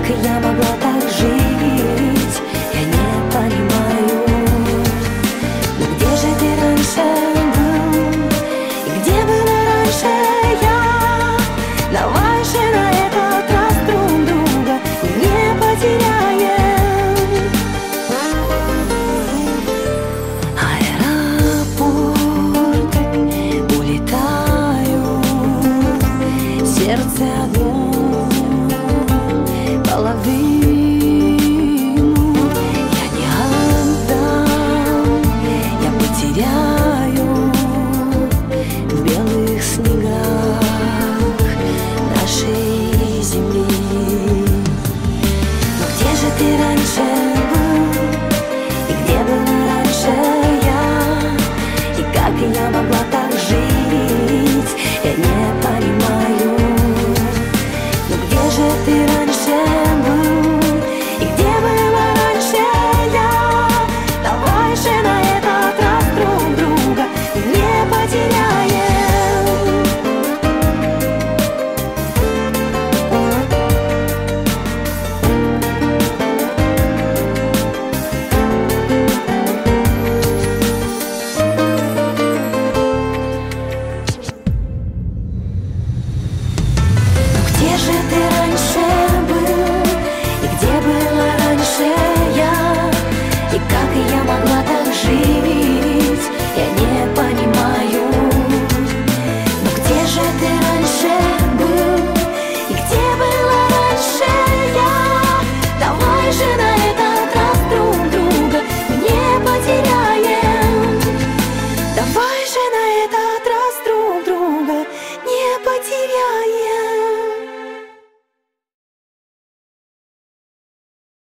Как я могла так жить, я не понимаю. Но где же ты раньше был? И где была раньше я? Давай же на этот раз друг друга не потеряем. Аэропорт, улетаю, сердце одно, половину я не отдам, я потеряю в белых снегах нашей земли. Но где же ты раньше